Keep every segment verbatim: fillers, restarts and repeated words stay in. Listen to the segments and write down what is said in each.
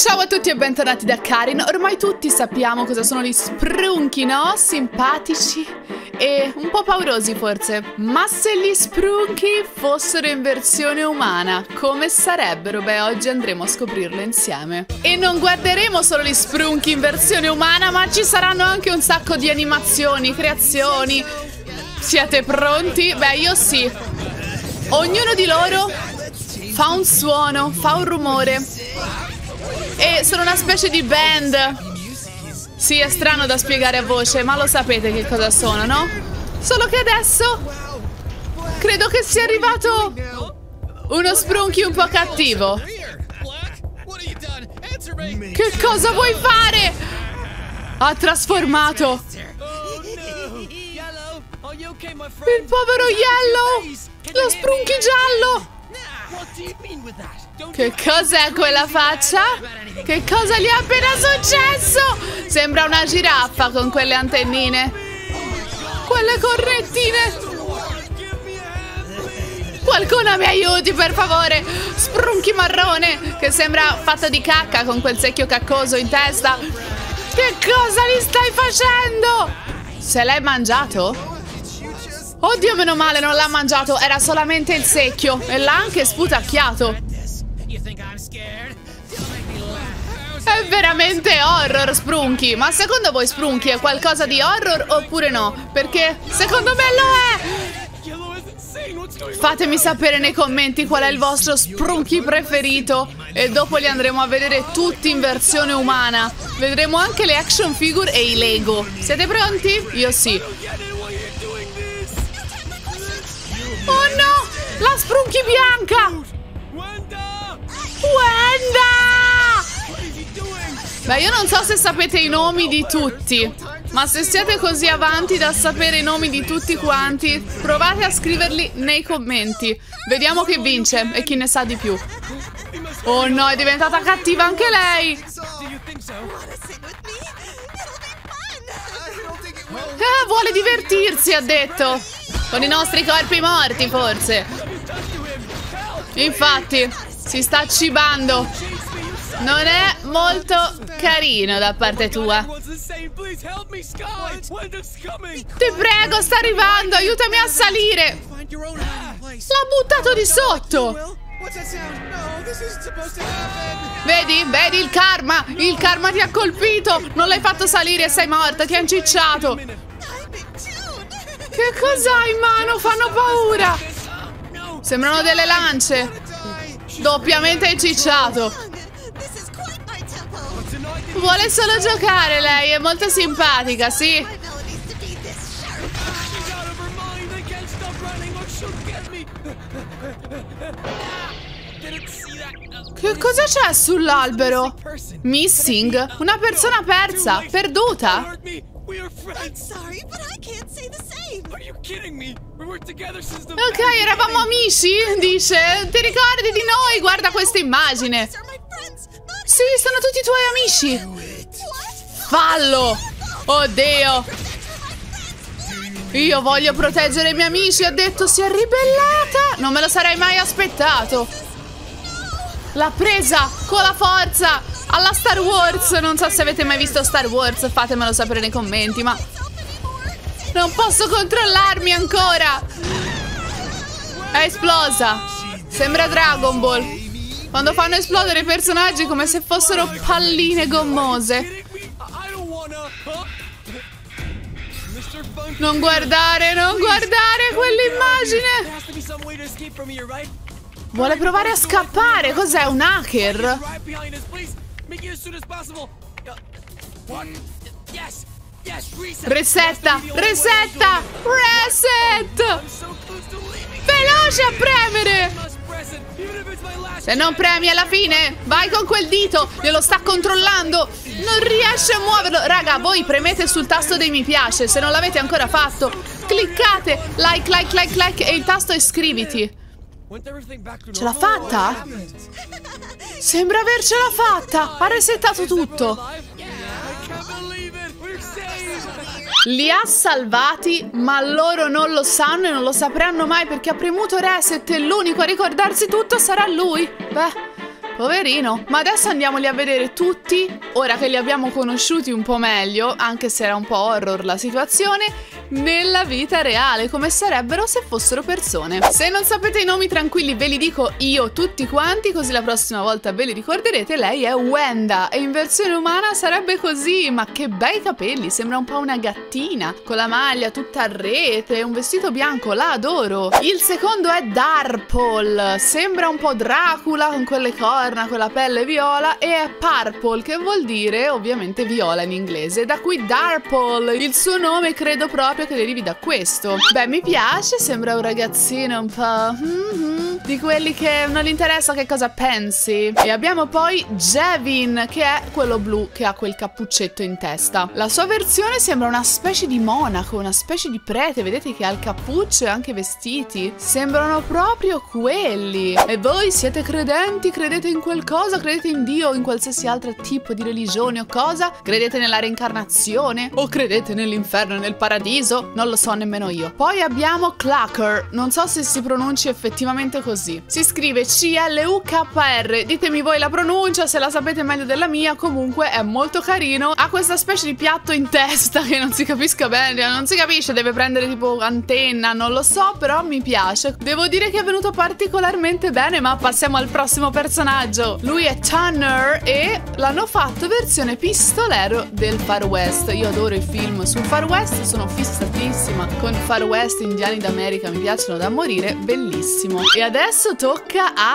Ciao a tutti e bentornati da Karin. Ormai tutti sappiamo cosa sono gli sprunchi, no? Simpatici e un po' paurosi forse. Ma se gli sprunchi fossero in versione umana, come sarebbero? Beh, oggi andremo a scoprirlo insieme. E non guarderemo solo gli sprunchi in versione umana, ma ci saranno anche un sacco di animazioni, creazioni. Siete pronti? Beh, io sì. Ognuno di loro fa un suono, fa un rumore. E sono una specie di band. Sì, è strano da spiegare a voce, ma lo sapete che cosa sono, no? Solo che adesso credo che sia arrivato uno sprunchi un po' cattivo. Che cosa vuoi fare? Ha trasformato il povero Yellow, lo sprunchi giallo. Che cos'è quella faccia? Che cosa gli è appena successo? Sembra una giraffa con quelle antennine, quelle cornettine. Qualcuno mi aiuti per favore. Sprunchi marrone che sembra fatta di cacca con quel secchio caccoso in testa. Che cosa gli stai facendo? Se l'hai mangiato? Oddio, meno male non l'ha mangiato, era solamente il secchio e l'ha anche sputacchiato. È veramente horror, Sprunky. Ma secondo voi Sprunky è qualcosa di horror oppure no? Perché secondo me lo è. Fatemi sapere nei commenti qual è il vostro Sprunky preferito e dopo li andremo a vedere tutti in versione umana. Vedremo anche le action figure e i Lego. Siete pronti? Io sì. Oh no! La Sprunky bianca! Wenda! Beh, io non so se sapete i nomi di tutti, ma se siete così avanti da sapere i nomi di tutti quanti, provate a scriverli nei commenti. Vediamo chi vince e chi ne sa di più. Oh no, è diventata cattiva anche lei! Eh, vuole divertirsi, ha detto. Con i nostri corpi morti, forse. Infatti, si sta cibando. Non è molto carino da parte tua. Ti prego, sta arrivando, aiutami a salire. L'ha buttato di sotto. Vedi? Vedi il karma? Il karma ti ha colpito. Non l'hai fatto salire e sei morta, ti ha incicciato. Che cos'hai in mano? Fanno paura. Sembrano delle lance. Doppiamente incicciato. Vuole solo giocare lei, è molto simpatica, sì. Che cosa c'è sull'albero? Missing? Una persona persa, perduta. Ok, eravamo amici, dice. Ti ricordi di noi? Guarda questa immagine. Sì, sono tutti i tuoi amici. Fallo. Oddio. Io voglio proteggere i miei amici, ha detto, si è ribellata. Non me lo sarei mai aspettato. L'ha presa con la forza. Alla Star Wars. Non so se avete mai visto Star Wars, fatemelo sapere nei commenti, ma non posso controllarmi ancora. È esplosa. Sembra Dragon Ball, quando fanno esplodere i personaggi come se fossero palline gommose. Non guardare, non guardare quell'immagine. Vuole provare a scappare. Cos'è, un hacker? Resetta, resetta, reset. Veloce a premere. Se non premi alla fine, vai con quel dito, glielo sta controllando. Non riesce a muoverlo. Raga, voi premete sul tasto dei mi piace, se non l'avete ancora fatto. Cliccate, like, like, like, like e il tasto iscriviti. Ce l'ha fatta? Sembra avercela fatta. Ha resettato tutto. Li ha salvati, ma loro non lo sanno e non lo sapranno mai perché ha premuto reset e l'unico a ricordarsi tutto sarà lui. Beh, Poverino. Ma adesso andiamoli a vedere tutti, ora che li abbiamo conosciuti un po' meglio, anche se era un po' horror la situazione, nella vita reale, come sarebbero se fossero persone. Se non sapete i nomi, tranquilli, ve li dico io tutti quanti, così la prossima volta ve li ricorderete. Lei è Wenda e in versione umana sarebbe così, ma che bei capelli, sembra un po' una gattina, con la maglia tutta a rete, un vestito bianco, la adoro. Il secondo è Darpole, sembra un po' Dracula con quelle corna, con la pelle viola, e è Purple, che vuol dire ovviamente viola in inglese, da cui Darpole, il suo nome credo proprio che derivi da questo. Beh, mi piace, sembra un ragazzino un po' mm-hmm, di quelli che non gli interessa che cosa pensi. E abbiamo poi Jevin, che è quello blu che ha quel cappuccetto in testa. La sua versione sembra una specie di monaco, una specie di prete, vedete che ha il cappuccio e anche i vestiti, sembrano proprio quelli. E voi siete credenti? Credete in qualcosa? Credete in Dio o in qualsiasi altro tipo di religione o cosa? Credete nella reincarnazione? O credete nell'inferno e nel paradiso? Non lo so nemmeno io. Poi abbiamo Clucker, non so se si pronunci effettivamente così. Si scrive C L U K R, ditemi voi la pronuncia se la sapete meglio della mia. Comunque è molto carino, ha questa specie di piatto in testa che non si capisca bene, non si capisce, deve prendere tipo antenna, non lo so, però mi piace. Devo dire che è venuto particolarmente bene, ma passiamo al prossimo personaggio. Lui è Tanner e l'hanno fatto versione pistolero del Far West. Io adoro i film sul Far West, sono fissatissima con Far West, indiani d'America, mi piacciono da morire, bellissimo. E adesso tocca a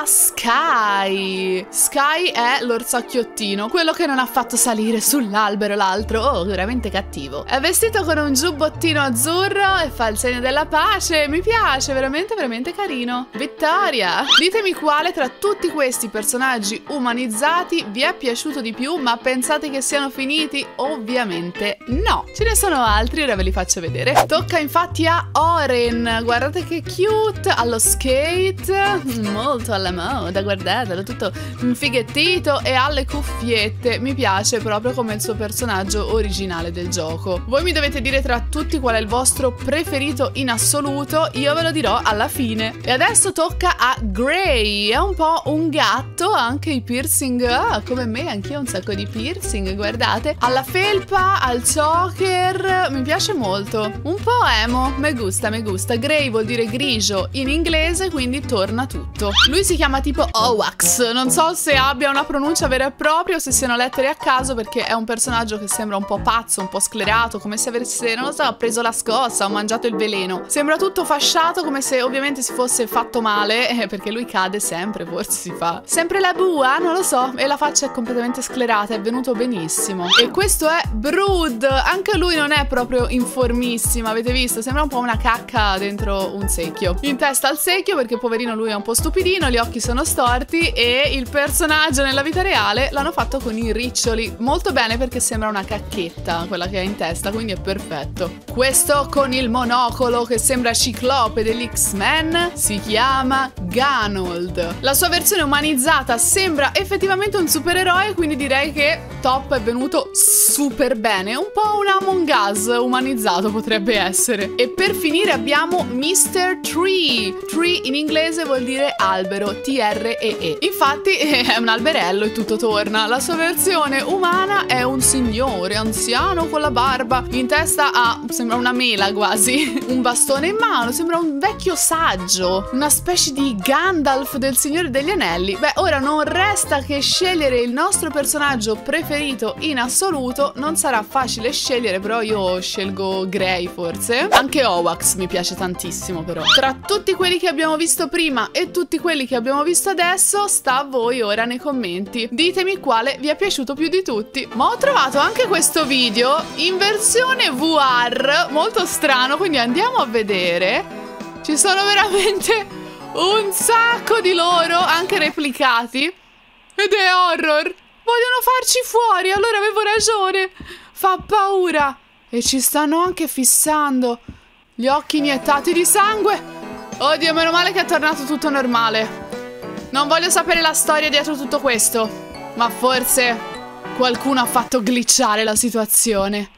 Sky. Sky è l'orsacchiottino, quello che non ha fatto salire sull'albero l'altro. Oh, veramente cattivo. È vestito con un giubbottino azzurro e fa il segno della pace. Mi piace, veramente veramente carino. Vittoria! Ditemi quale tra tutti questi personaggi umanizzati vi è piaciuto di più, ma pensate che siano finiti? Ovviamente no. Ce ne sono altri, ora ve li faccio vedere. Tocca infatti a Oren. Guardate che cute, allo skate, molto alla moda, guardatelo, tutto fighettito e ha le cuffiette. Mi piace proprio come il suo personaggio originale del gioco. Voi mi dovete dire tra tutti qual è il vostro preferito in assoluto, io ve lo dirò alla fine. E adesso tocca a Gray. È un po' un gatto, anche i piercing, ah, come me, anch'io ho un sacco di piercing, guardate. Alla felpa, al choker, mi piace molto. Un po' emo, me gusta, me gusta. Gray vuol dire grigio in inglese, quindi torna tutto. Lui si chiama tipo Owax, non so se abbia una pronuncia vera e propria o se siano lettere a caso, perché è un personaggio che sembra un po' pazzo, un po' sclerato, come se avesse, non lo so, preso la scossa o mangiato il veleno. Sembra tutto fasciato, come se ovviamente si fosse fatto male, eh, perché lui cade sempre, forse si fa sempre la bua, non lo so, e la faccia è completamente sclerata, è venuto benissimo. E questo è Brood, anche lui non è proprio informissimo, avete visto? Sembra un po' una cacca dentro un secchio. In testa al secchio, perché poverino lui è un po' stupidino, gli occhi sono storti e il personaggio nella vita reale l'hanno fatto con i riccioli. Molto bene, perché sembra una cacchetta quella che ha in testa, quindi è perfetto. Questo con il monocolo che sembra Ciclope degli X-Men si chiama Ganold. La sua versione umanizzata sembra effettivamente un supereroe, quindi direi che top, è venuto super bene. Un po' un Among Us umanizzato potrebbe essere. E per finire abbiamo mister Tree. Tree in inglese vuol dire albero, T R E E. Infatti è un alberello e tutto torna. La sua versione umana è un signore anziano con la barba, in testa ha, sembra una mela quasi, un bastone in mano, sembra un vecchio saggio, una specie di Gandalf del Signore degli Anelli. Beh, ora non resta che scegliere il nostro personaggio preferito in assoluto. Non sarà facile scegliere, però io scelgo Gray forse. Anche Owax mi piace tantissimo, però. Tra tutti quelli che abbiamo visto prima e tutti quelli che abbiamo visto adesso, sta a voi ora nei commenti. Ditemi quale vi è piaciuto più di tutti. Ma ho trovato anche questo video in versione V R, molto strano, quindi andiamo a vedere. Ci sono veramente un sacco di loro, anche replicati. Ed è horror. Vogliono farci fuori, allora avevo ragione. Fa paura. E ci stanno anche fissando. Gli occhi iniettati di sangue. Oddio, meno male che è tornato tutto normale. Non voglio sapere la storia dietro tutto questo, ma forse qualcuno ha fatto glitchare la situazione.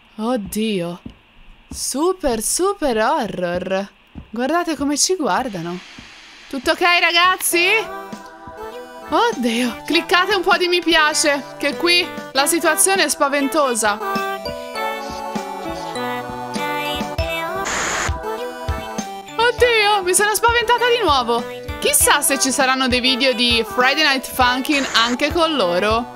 Oddio. Super, super horror. Guardate come ci guardano. Tutto ok, ragazzi? Oddio, cliccate un po' di mi piace, che qui la situazione è spaventosa. Oddio, mi sono spaventata di nuovo. Chissà se ci saranno dei video di Friday Night Funkin' anche con loro.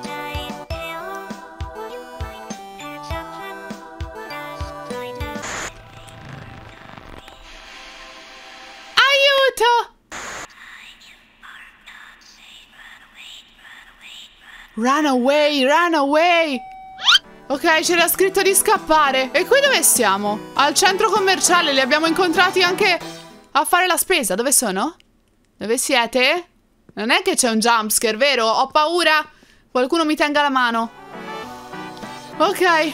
Aiuto! Run away, run away! Ok, c'era scritto di scappare. E qui dove siamo? Al centro commerciale, li abbiamo incontrati anche a fare la spesa. Dove sono? Dove siete? Non è che c'è un jumpscare, vero? Ho paura. Qualcuno mi tenga la mano. Ok.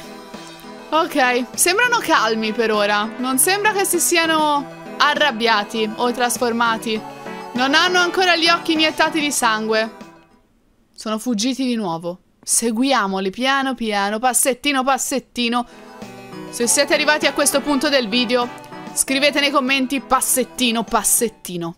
Ok, sembrano calmi per ora. Non sembra che si siano arrabbiati o trasformati. Non hanno ancora gli occhi iniettati di sangue. Sono fuggiti di nuovo. Seguiamoli piano piano, passettino passettino. Se siete arrivati a questo punto del video, scrivete nei commenti passettino passettino.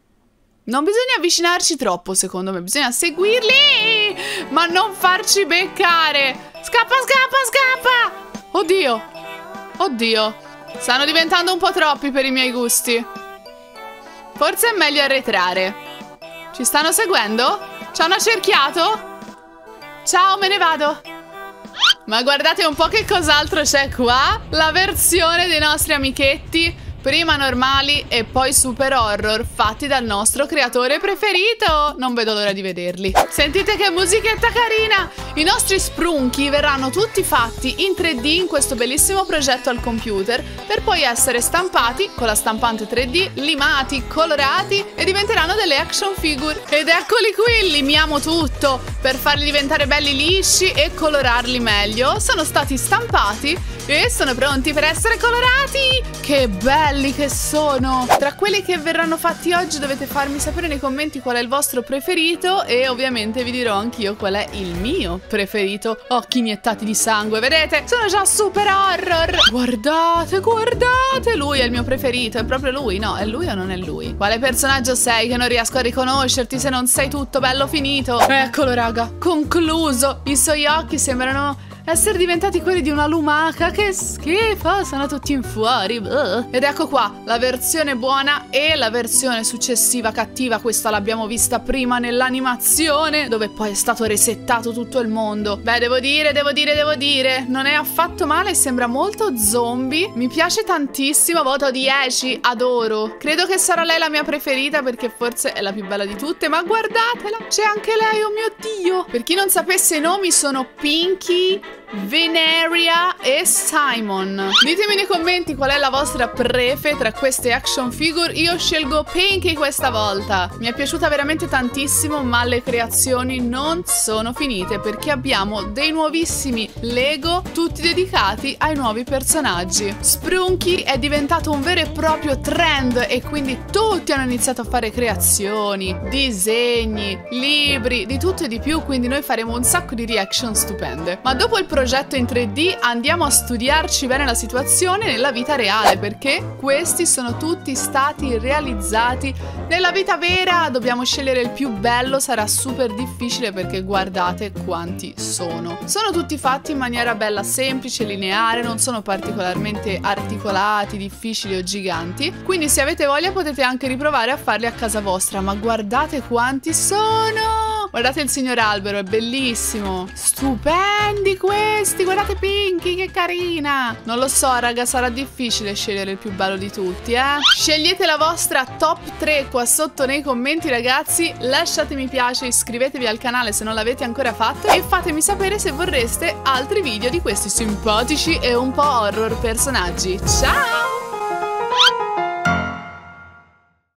Non bisogna avvicinarci troppo, secondo me. Bisogna seguirli, ma non farci beccare. Scappa, scappa, scappa. Oddio. Oddio. Stanno diventando un po' troppi per i miei gusti. Forse è meglio arretrare. Ci stanno seguendo? Ci hanno accerchiato? Ciao, me ne vado. Ma guardate un po' che cos'altro c'è qua. La versione dei nostri amichetti, prima normali e poi super horror, fatti dal nostro creatore preferito. Non vedo l'ora di vederli. Sentite che musichetta carina. I nostri sprunchi verranno tutti fatti in tre D in questo bellissimo progetto al computer, per poi essere stampati con la stampante tre D, limati, colorati e diventeranno delle action figure. Ed eccoli qui, limiamo tutto per farli diventare belli lisci e colorarli meglio. Sono stati stampati e sono pronti per essere colorati. Che belli che sono! Tra quelli che verranno fatti oggi dovete farmi sapere nei commenti qual è il vostro preferito e ovviamente vi dirò anch'io qual è il mio preferito. Occhi iniettati di sangue, vedete? Sono già super horror! Guardate, guardate! Lui è il mio preferito, è proprio lui, no? È lui o non è lui? Quale personaggio sei che non riesco a riconoscerti se non sei tutto bello finito? Eccolo raga, concluso! I suoi occhi sembrano essere diventati quelli di una lumaca. Che schifo, sono tutti in fuori. Ugh. Ed ecco qua la versione buona e la versione successiva cattiva. Questa l'abbiamo vista prima nell'animazione, dove poi è stato resettato tutto il mondo. Beh, devo dire, devo dire, devo dire, non è affatto male, sembra molto zombie. Mi piace tantissimo, voto dieci, adoro. Credo che sarà lei la mia preferita perché forse è la più bella di tutte. Ma guardatela, c'è anche lei, oh mio Dio. Per chi non sapesse i nomi, sono Pinky, Veneria e Simon. Ditemi nei commenti qual è la vostra prefe tra queste action figure. Io scelgo Pinky questa volta. Mi è piaciuta veramente tantissimo, ma le creazioni non sono finite perché abbiamo dei nuovissimi Lego tutti dedicati ai nuovi personaggi. Sprunky è diventato un vero e proprio trend e quindi tutti hanno iniziato a fare creazioni, disegni, libri, di tutto e di più, quindi noi faremo un sacco di reaction stupende. Ma dopo il progetto in tre D andiamo a studiarci bene la situazione nella vita reale, perché questi sono tutti stati realizzati nella vita vera. Dobbiamo scegliere il più bello, sarà super difficile perché guardate quanti sono. Sono tutti fatti in maniera bella semplice, lineare, non sono particolarmente articolati, difficili o giganti, quindi se avete voglia potete anche riprovare a farli a casa vostra. Ma guardate quanti sono! Guardate il signor albero, è bellissimo. Stupendi questi, guardate Pinky, che carina. Non lo so raga, sarà difficile scegliere il più bello di tutti, eh. Scegliete la vostra top tre qua sotto nei commenti ragazzi. Lasciate mi piace, iscrivetevi al canale se non l'avete ancora fatto e fatemi sapere se vorreste altri video di questi simpatici e un po' horror personaggi. Ciao!